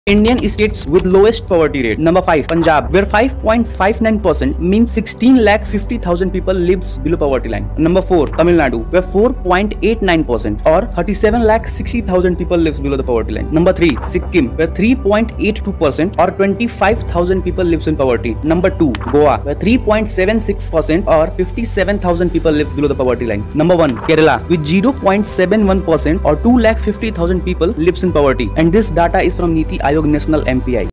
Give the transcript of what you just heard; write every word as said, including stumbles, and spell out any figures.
Indian states with lowest poverty rate. Number five, Punjab, where five point five nine percent means sixteen lakh fifty thousand people lives below poverty line. Number four, Tamil Nadu, where four point eight nine percent or thirty-seven lakh sixty thousand people lives below the poverty line. Number three, Sikkim, where three point eight two percent or twenty-five thousand people lives in poverty. Number two, Goa, where three point seven six percent or fifty-seven thousand people live below the poverty line. Number one, Kerala, with zero point seven one percent or two lakh fifty thousand people lives in poverty. And this data is from Niti Ayog National M P I.